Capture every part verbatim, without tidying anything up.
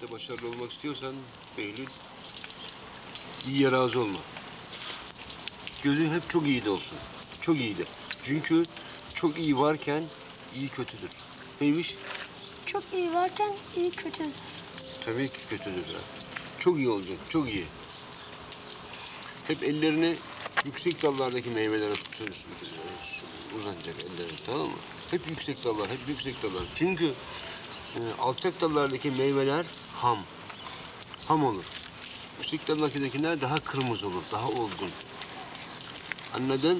işte başarılı olmak istiyorsan Behlül, iyiye razı olma. Gözün hep çok iyi de olsun. Çok iyi de. Çünkü çok iyi varken iyi kötüdür. Neymiş? Çok iyi varken iyi kötü. Tabii ki kötüdür ya. Çok iyi olacak, çok iyi. Hep ellerini yüksek dallardaki meyvelere tutuyorsun. Uzanacak ellerin, tamam mı? Hep yüksek dallar, hep yüksek dallar. Çünkü e, alçak dallardaki meyveler ham. Ham olur. Yüksek dallardakiler daha kırmızı olur, daha olgun. Anladın?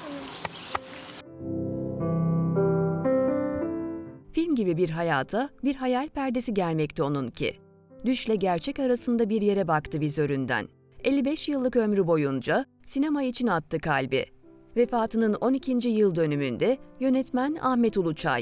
Film gibi bir hayata bir hayal perdesi germekte onunki. Düşle gerçek arasında bir yere baktı vizöründen. elli beş yıllık ömrü boyunca sinema için attı kalbi. Vefatının on ikinci yıl dönümünde yönetmen Ahmet Uluçay.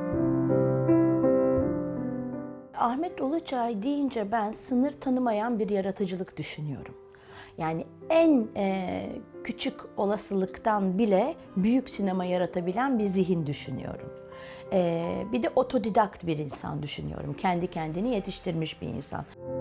Ahmet Uluçay deyince ben sınır tanımayan bir yaratıcılık düşünüyorum. Yani en e, küçük olasılıktan bile büyük sinema yaratabilen bir zihin düşünüyorum. E, bir de otodidakt bir insan düşünüyorum. Kendi kendini yetiştirmiş bir insan.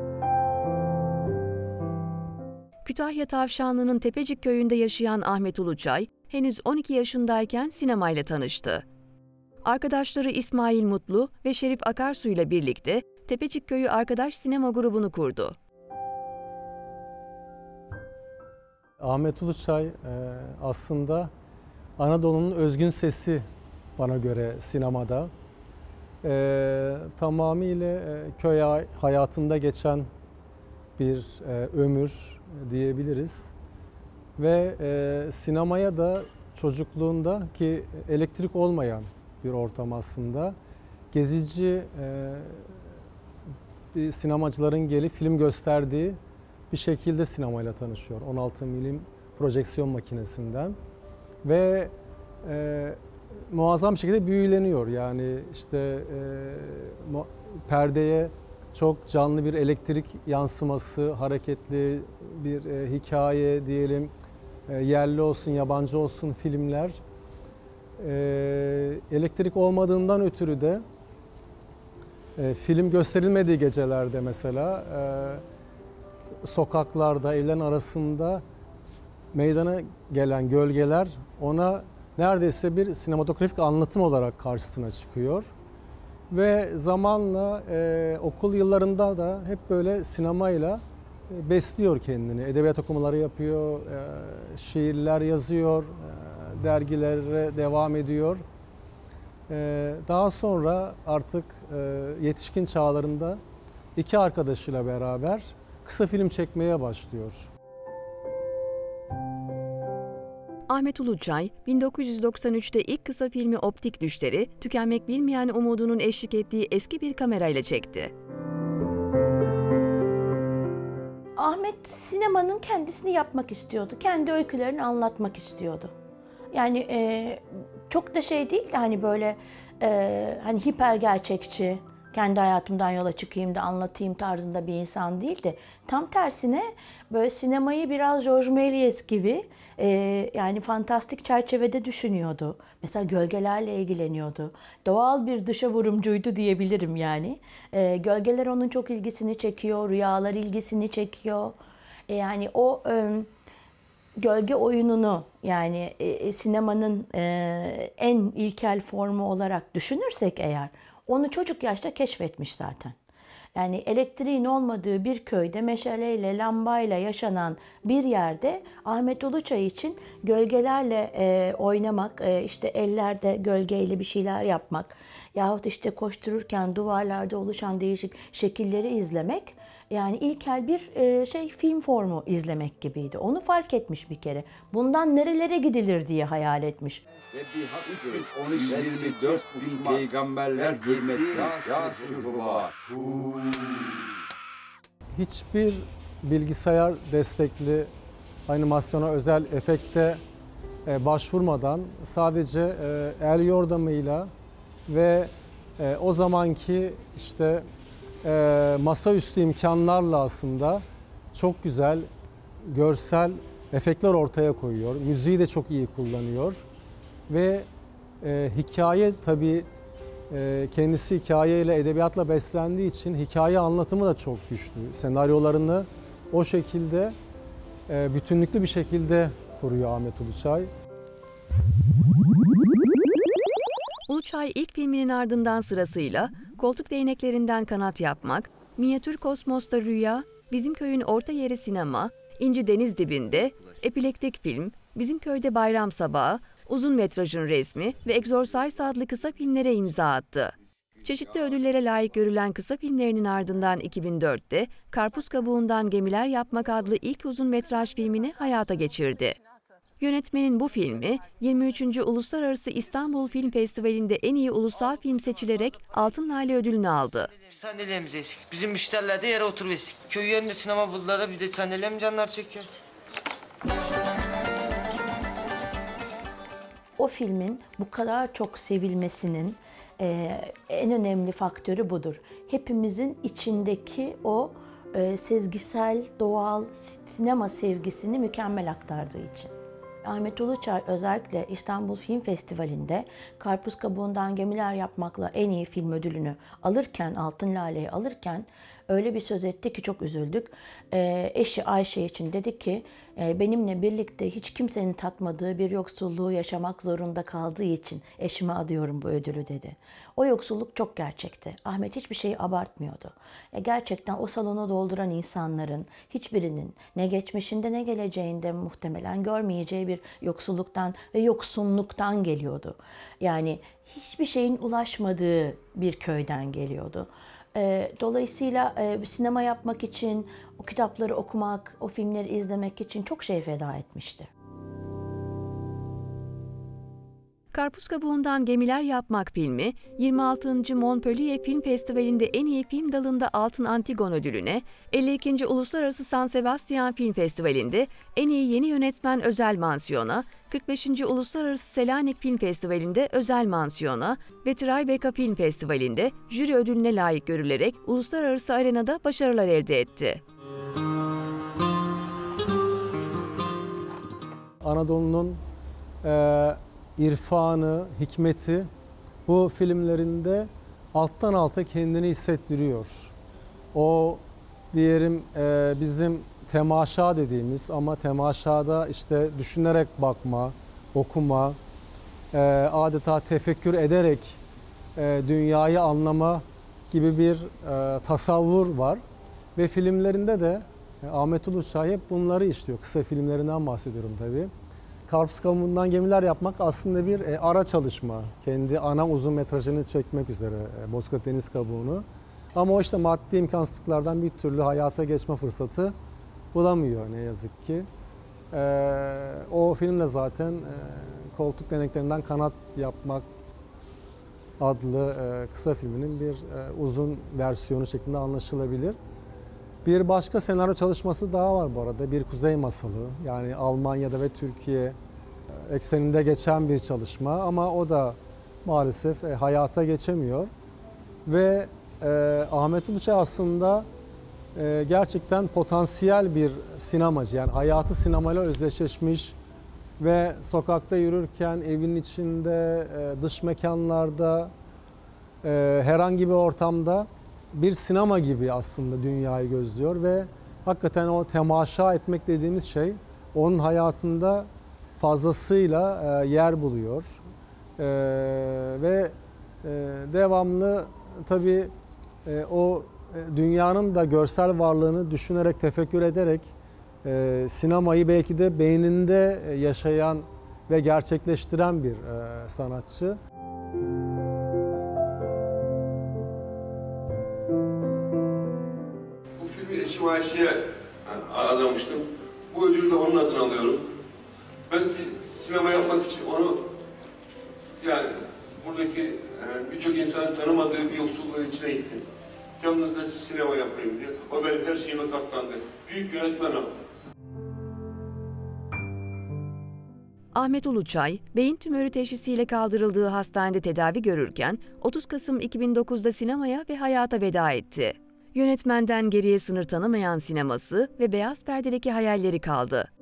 Kütahya Tavşanlı'nın Tepecik köyünde yaşayan Ahmet Uluçay, henüz on iki yaşındayken sinemayla tanıştı. Arkadaşları İsmail Mutlu ve Şerif Akarsu ile birlikte Tepecik Köyü Arkadaş Sinema grubunu kurdu. Ahmet Uluçay aslında Anadolu'nun özgün sesi bana göre sinemada. E, tamamıyla köy hayatında geçen bir e, ömür diyebiliriz. Ve e, sinemaya da çocukluğunda ki elektrik olmayan bir ortam aslında. Gezici e, bir sinemacıların gelip film gösterdiği bir şekilde sinemayla tanışıyor. on altı milim projeksiyon makinesinden. Ve e, muazzam bir şekilde büyüleniyor. Yani işte e, perdeye çok canlı bir elektrik yansıması, hareketli bir e, hikaye diyelim, e, yerli olsun, yabancı olsun filmler. E, elektrik olmadığından ötürü de e, film gösterilmediği gecelerde mesela e, sokaklarda, evlerin arasında meydana gelen gölgeler ona neredeyse bir sinematografik anlatım olarak karşısına çıkıyor. Ve zamanla e, okul yıllarında da hep böyle sinemayla e, besliyor kendini. Edebiyat okumaları yapıyor, e, şiirler yazıyor, e, dergilere devam ediyor. E, daha sonra artık e, yetişkin çağlarında iki arkadaşıyla beraber kısa film çekmeye başlıyor. Ahmet Uluçay, bin dokuz yüz doksan üçte ilk kısa filmi Optik Düşleri, tükenmek bilmeyen umudunun eşlik ettiği eski bir kamerayla çekti. Ahmet sinemanın kendisini yapmak istiyordu. Kendi öykülerini anlatmak istiyordu. Yani e, çok da şey değil de hani böyle e, hani hiper gerçekçi, kendi hayatımdan yola çıkayım da anlatayım tarzında bir insan değildi. Tam tersine böyle sinemayı biraz Georges Méliès gibi e, yani fantastik çerçevede düşünüyordu. Mesela gölgelerle ilgileniyordu. Doğal bir dışa vurumcuydu diyebilirim yani. E, gölgeler onun çok ilgisini çekiyor, rüyalar ilgisini çekiyor. E, yani o e, gölge oyununu yani e, sinemanın e, en ilkel formu olarak düşünürsek eğer, onu çocuk yaşta keşfetmiş zaten. Yani elektriğin olmadığı bir köyde meşaleyle, lambayla yaşanan bir yerde Ahmet Uluçay için gölgelerle e, oynamak, e, işte ellerde gölgeyle bir şeyler yapmak yahut işte koştururken duvarlarda oluşan değişik şekilleri izlemek, yani ilkel bir e, şey film formu izlemek gibiydi. Onu fark etmiş bir kere. Bundan nerelere gidilir diye hayal etmiş. Ve bir üç yüz on üç yirmi dört bin peygamberler hürmeti ya sürhuvat. Hiçbir bilgisayar destekli animasyona, özel efekte e, başvurmadan sadece e, el yordamıyla ve e, o zamanki işte e, masaüstü imkanlarla aslında çok güzel görsel efektler ortaya koyuyor. Müziği de çok iyi kullanıyor ve e, hikaye tabii E, kendisi hikayeyle, edebiyatla beslendiği için hikaye anlatımı da çok güçlü. Senaryolarını o şekilde e, bütünlüklü bir şekilde kuruyor Ahmet Uluçay. Uluçay ilk filminin ardından sırasıyla Koltuk Değneklerinden Kanat Yapmak, Minyatür Kosmos'ta Rüya, Bizim Köyün Orta Yeri Sinema, İnci Deniz Dibinde, Epilektik Film, Bizim Köyde Bayram Sabahı, Uzun Metrajın Resmi ve Exorcise adlı kısa filmlere imza attı. Çeşitli ödüllere layık görülen kısa filmlerinin ardından iki bin dörtte Karpuz Kabuğundan Gemiler Yapmak adlı ilk uzun metraj filmini hayata geçirdi. Yönetmenin bu filmi yirmi üçüncü Uluslararası İstanbul Film Festivali'nde en iyi ulusal film seçilerek Altın Lale ödülünü aldı. Sandalyelerimiz eksik. Bizim müşteriler de yere oturuversin. Köy yerinde sinema buldular da bir de sandalyem canlar çekiyor. O filmin bu kadar çok sevilmesinin e, en önemli faktörü budur. Hepimizin içindeki o e, sezgisel, doğal sinema sevgisini mükemmel aktardığı için. Ahmet Uluçay özellikle İstanbul Film Festivali'nde Karpuz Kabuğundan Gemiler Yapmak'la en iyi film ödülünü alırken, Altın Lale'yi alırken öyle bir söz etti ki çok üzüldük. Ee, eşi Ayşe için dedi ki, e, benimle birlikte hiç kimsenin tatmadığı bir yoksulluğu yaşamak zorunda kaldığı için eşime adıyorum bu ödülü dedi. O yoksulluk çok gerçekti. Ahmet hiçbir şeyi abartmıyordu. E, gerçekten o salonu dolduran insanların hiçbirinin ne geçmişinde ne geleceğinde muhtemelen görmeyeceği bir yoksulluktan ve yoksunluktan geliyordu. Yani hiçbir şeyin ulaşmadığı bir köyden geliyordu. Dolayısıyla sinema yapmak için, o kitapları okumak, o filmleri izlemek için çok şey feda etmişti. Karpuz Kabuğundan Gemiler Yapmak filmi, yirmi altıncı Montpellier Film Festivali'nde en iyi film dalında Altın Antigon ödülüne, elli ikinci Uluslararası San Sebastian Film Festivali'nde en iyi yeni yönetmen özel mansiyona, kırk beşinci Uluslararası Selanik Film Festivali'nde özel mansiyona ve Tribeca Film Festivali'nde jüri ödülüne layık görülerek uluslararası arenada başarılar elde etti. Anadolu'nun e, irfanı, hikmeti bu filmlerinde alttan alta kendini hissettiriyor. O diyelim e, bizim temaşa dediğimiz ama temaşada işte düşünerek bakma, okuma, e, adeta tefekkür ederek e, dünyayı anlama gibi bir e, tasavvur var. Ve filmlerinde de e, Ahmet Uluçay hep bunları işliyor. Kısa filmlerinden bahsediyorum tabii. Karpuz Kabuğundan Gemiler Yapmak aslında bir e, ara çalışma. Kendi ana uzun metrajını çekmek üzere e, Bozkır Deniz Kabuğu'nu. Ama o işte maddi imkansızlıklardan bir türlü hayata geçme fırsatı bulamıyor ne yazık ki. E, o filmle zaten e, Koltuk Değneklerinden Kanat Yapmak adlı e, kısa filminin bir e, uzun versiyonu şeklinde anlaşılabilir. Bir başka senaryo çalışması daha var bu arada. Bir Kuzey Masalı. Yani Almanya'da ve Türkiye ekseninde geçen bir çalışma ama o da maalesef e, hayata geçemiyor. Ve e, Ahmet Uluçay aslında e, gerçekten potansiyel bir sinemacı. Yani hayatı sinemayla özdeşleşmiş ve sokakta yürürken, evin içinde, e, dış mekanlarda, e, herhangi bir ortamda bir sinema gibi aslında dünyayı gözlüyor ve hakikaten o temaşa etmek dediğimiz şey onun hayatında fazlasıyla e, yer buluyor. E, ve e, devamlı tabii e, o e, dünyanın da görsel varlığını düşünerek, tefekkür ederek e, sinemayı belki de beyninde yaşayan ve gerçekleştiren bir e, sanatçı. Eşim Ayşe'ye adamıştım. Bu ödülü de onun adına alıyorum. Ben sinema yapmak için onu, yani buradaki birçok insanın tanımadığı bir yoksulluğun içine ittim. Yalnız da sinema yapayım diye. O benim her şeyime katlandı. Büyük yönetmen o. Ahmet Uluçay, beyin tümörü teşhisiyle kaldırıldığı hastanede tedavi görürken otuz Kasım iki bin dokuzda sinemaya ve hayata veda etti. Yönetmenden geriye sınır tanımayan sineması ve beyaz perdedeki hayalleri kaldı.